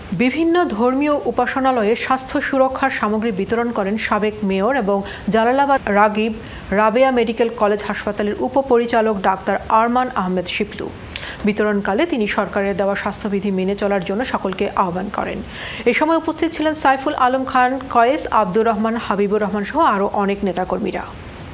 বিভিন্ন ধর্মীয় উপাসনালয়ে স্বাস্থ্য সুরক্ষার সামগ্রী বিতরণ করেন সাবেক মেয়র এবং জালালাবাদ রাগিব রাবেয়া মেডিকেল কলেজ হাসপাতালের উপপরিচালক ডাক্তার আরমান আহমেদ শিপলু। বিতরণকালে তিনি সরকারের দেওয়া স্বাস্থ্যবিধি মেনে চলার জন্য সকলকে আহ্বান করেন। এ সময় উপস্থিত ছিলেন সাইফুল আলম খান, কয়েস, আব্দুর রহমান, হাবিবুর রহমান সহ আরও অনেক নেতাকর্মীরা।